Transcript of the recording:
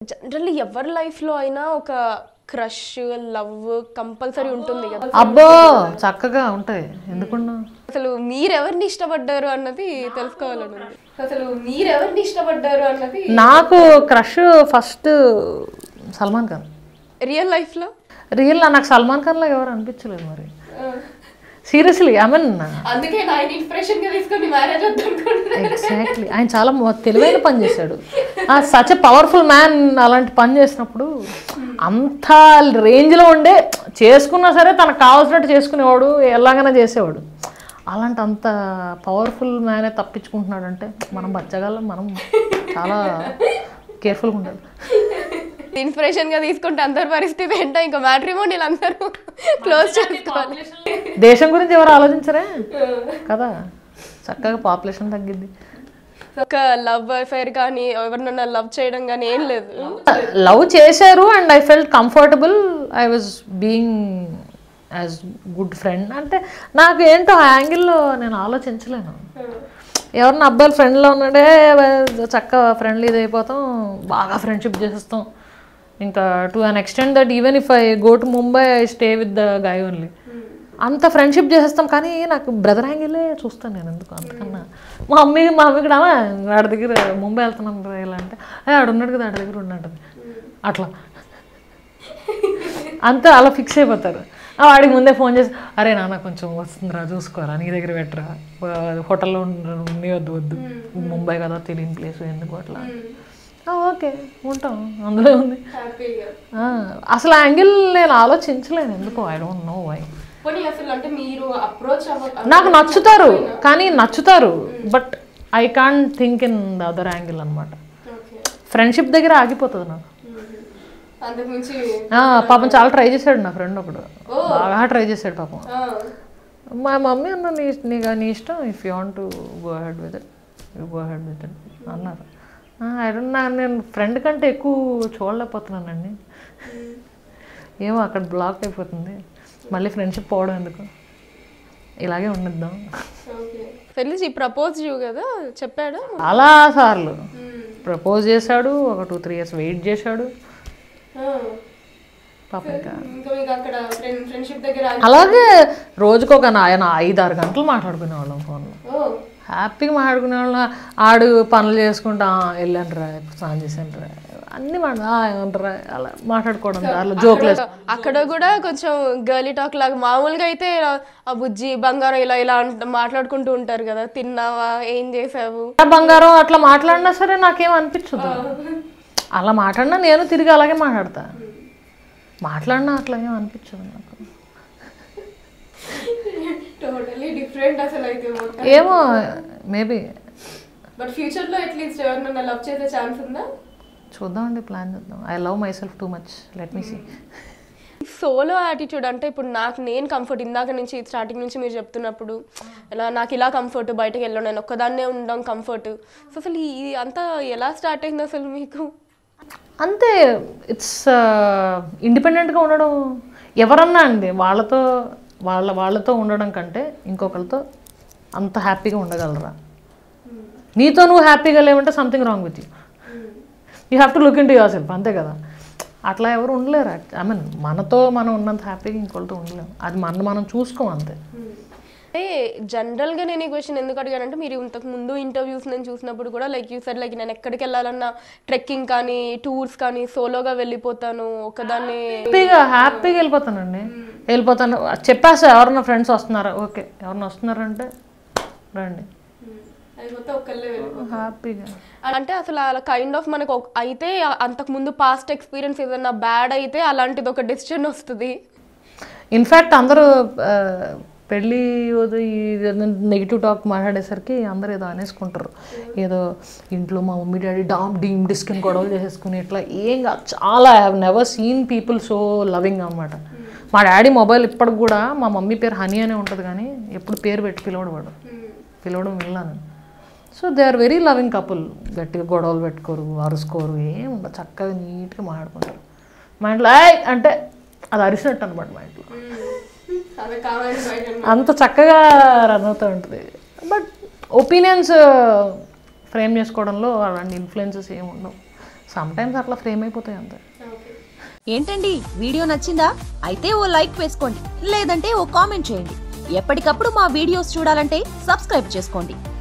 Generally ఎవరి లైఫ్లో అయినా ఒక క్రష్ లవ్ కంపల్సరీ ఉంటుంది కదా. అబ్బో చక్కగా ఉంటాయి, ఎందుకున్నా. అసలు మీరెవరిని ఇష్టపడ్డారు అన్నది తెలుసుకోవాలని ఉంది. అసలు మీరెవరిని ఇష్టపడ్డారు అన్నది. నాకు crush first Salman Khan. Real లైఫ్లో నాకు సల్మాన్ ఖాన్ లాగా ఎవరు అనిపించలేదు మరి, సీరియస్లీ. ఐ మీన్ అందుకే ఆయన ఇన్స్పిరేషన్ గా తీసుకొని మ్యారేజ్ వద్దనుకుంటున్నాను. ఎగ్జాక్ట్లీ, ఆయన చాలా తెలివైన పని చేశాడు. Such a powerful man. అలాంటి పని చేసినప్పుడు అంత రేంజ్లో ఉండే చేసుకున్నా సరే తనకు కావాల్సినట్టు చేసుకునేవాడు, ఎలాగైనా చేసేవాడు. అలాంటి అంత పవర్ఫుల్ మ్యానే తప్పించుకుంటున్నాడు అంటే మనం బచ్చగలం, మనం చాలా కేర్ఫుల్గా ఉండాలి. ఇన్స్పిరేషన్ గా తీసుకుంటే అందరి పరిస్థితి ఏంటో, ఇంకా మ్యాట్రిమోనీలు అందరూ క్లోజ్ చేసుకోవాలి. దేశం గురించి ఎవరు ఆలోచించరే కదా, చక్కగా పాపులేషన్ తగ్గిద్ది. ఒక లవ్ అఫైర్ కానీ ఎవరినన్నా లవ్ చేయడం కానీ ఏం లేదు. లవ్ చేశారు and I felt comfortable. I was being as good friend. అంటే నాకు ఏంటో ఆ యాంగిల్లో నేను ఆలోచించలేను. ఎవరిన అబ్బాయిలు ఫ్రెండ్లో ఉన్నాడే చక్కగా ఫ్రెండ్లీ ఇది అయిపోతాం, బాగా ఫ్రెండ్షిప్ చేసేస్తాం. ఇంకా to an extent that even if I go to Mumbai I stay with the guy only. అంత ఫ్రెండ్షిప్ చేసేస్తాం. కానీ నాకు బ్రదర్ యాంగిలే చూస్తాను నేను, ఎందుకు అంతకన్నా. మా మమ్మీ కూడా వాడి దగ్గర ముంబై వెళ్తున్నాను రా ఇలా అంటే, ఆడు ఉన్నాడు కదా ఆడి దగ్గర ఉన్నాడు అట్లా అంతా అలా ఫిక్స్ అయిపోతారు. వాడికి ముందే ఫోన్ చేసి, అరే నాన్న కొంచెం వస్తుందిరా చూసుకోరా, నీ దగ్గర పెట్టరా, హోటల్లో ఉండి వద్దు ముంబై కదా తెలియని ప్లేస్ ఎందుకు అట్లా. ఓకే ఉంటాం, అందులో ఉంది. అసలు యాంగిల్ నేను ఆలోచించలేను ఎందుకో, ఐ డోంట్ నో వై. నాకు నచ్చుతారు కానీ but I can't think in the other angle అనమాట. ఫ్రెండ్షిప్ దగ్గర ఆగిపోతుంది నాకు. పాపం చాలా ట్రై చేశాడు నా ఫ్రెండ్ ఒకడు, బాగా ట్రై చేశాడు పాపం. మా మమ్మీ అన్న నీ ఇష్టం, if you want to go ahead with it you go ahead with it అన్నారు. ఐ డోంట్ నో, నేను ఫ్రెండ్ కంటే ఎక్కువ చూడలేకపోతున్నానండి. ఏమో అక్కడ బ్లాక్ అయిపోతుంది, మళ్ళీ ఫ్రెండ్షిప్ పోవడం ఎందుకు, ఇలాగే ఉండిద్దాం. పెళ్ళి ప్రపోజ్ కదా చెప్పాడు చాలా సార్లు. ప్రపోజ్ చేశాడు, ఒక 2-3 years వెయిట్ చేశాడు పాపం. అలాగే రోజుకొక 5-6 గంటలు మాట్లాడుకునేవాళ్ళం ఫోన్లో, హ్యాపీగా మాట్లాడుకునేవాళ్ళం. ఆడు పనులు చేసుకుంటా వెళ్ళానురా, స్నానం చేశానురా, అన్ని ఏమంటారా అలా మాట్లాడుకోవడం, దాంట్లో జోకులు. అక్కడ కూడా కొంచెం గర్లీ టాక్ లాగా. మామూలుగా అయితే ఆ బుజ్జి బంగారం ఇలా మాట్లాడుకుంటూ ఉంటారు కదా, తిన్నావా ఏం చేసావు బంగారం అట్లా మాట్లాడినా సరే నాకేం అనిపించదు. అలా మాట్లాడినా నేను తిరిగి అలాగే మాట్లాడినా అట్లాగేం అనిపించదు నాకు. ఏమో మేబీ చూద్దామండి, ప్లాన్ చేద్దాం. I love myself too much, let me see. Solo attitude అంటే ఇప్పుడు నేను కంఫర్ట్, ఇందాక నుంచి స్టార్టింగ్ నుంచి మీరు చెప్తున్నప్పుడు నాకు ఇలా కంఫర్ట్, బయటకు వెళ్ళాను నేను ఒక్కదాన్నే ఉండడం కంఫర్ట్. సో అసలు ఇది అంతా ఎలా స్టార్ట్ అయింది అసలు మీకు? అంతే, ఇట్స్ ఇండిపెండెంట్గా ఉండడం. ఎవరన్నా అండి వాళ్ళతో ఉండడం కంటే ఇంకొకరితో అంత హ్యాపీగా ఉండగలరా? నీతో నువ్వు హ్యాపీగా లేవంటే something wrong with you have to look into yourself, అంతే కదా. అట్లా ఎవరు ఉండలేరు. ఐ మీన్ మనతో మనం ఉన్నంత హ్యాపీగా ఇంకొకరితో ఉండలేము, అది మనం చూసుకోం అంతే. అంటే జనరల్గా నేను ఈ క్వశ్చన్ ఎందుకు అడిగానంటే, మీరు ఇంతకు ముందు ఇంటర్వ్యూస్ నేను చూసినప్పుడు కూడా లైక్ యూ సెడ్ లైక్ నేను ఎక్కడికి వెళ్ళాలన్నా ట్రెక్కింగ్ కానీ టూర్స్ కానీ సోలోగా వెళ్ళిపోతాను, ఒకదాన్ని హ్యాపీగా వెళ్ళిపోతాను చెప్పేస్తా. ఎవరన్నా ఫ్రెండ్స్ వస్తున్నారా, ఓకే ఎవరన్నా వస్తున్నారంటే రండి, హ్యాపీగా. అంటే అసలు అలా కైండ్ ఆఫ్ మనకు అయితే అంతకు ముందు పాస్ట్ ఎక్స్పీరియన్స్ ఏదన్నా బ్యాడ్ అయితే అలాంటిది ఒక డెసిషన్ వస్తుంది. ఇన్ఫ్యాక్ట్ అందరూ పెళ్ళి నెగిటివ్ టాక్ మాట్లాడేసరికి అందరూ ఏదో అనేసుకుంటారు, ఏదో ఇంట్లో మా మమ్మీ డాడీ డీమ్ డిస్కన్ గొడవలు చేసేసుకుని ఇట్లా ఏం కాదు. చాలా I have never seen people so loving అనమాట. మా డాడీ మొబైల్ ఇప్పటికి కూడా మా మమ్మీ పేరు హనీ అనే ఉంటుంది కానీ ఎప్పుడు పేరు పెట్టి పిలవడం వెళ్ళాను. So they are very loving couple. గట్టిగా గొడవలు పెట్టుకోరు, అరుసుకోరు, ఏం ఉండదు, చక్కగా నీట్గా మాట్లాడుకుంటారు. మా ఇంట్లో అంటే అది అరిసినట్టు అనమాట. మా ఇంట్లో అంత చక్కగా రన్ అవుతూ ఉంటుంది. బట్ ఒపీనియన్స్ ఫ్రేమ్ చేసుకోవడంలో అలాంటి ఇన్ఫ్లుయెన్సెస్ ఏమి ఉండవు. సమ్ టైమ్స్ అట్లా ఫ్రేమ్ అయిపోతాయి అంతే. ఏంటండి వీడియో నచ్చిందా? అయితే ఓ లైక్ వేసుకోండి, లేదంటే ఓ కామెంట్ చేయండి. ఎప్పటికప్పుడు మా వీడియోస్ చూడాలంటే సబ్స్క్రైబ్ చేసుకోండి.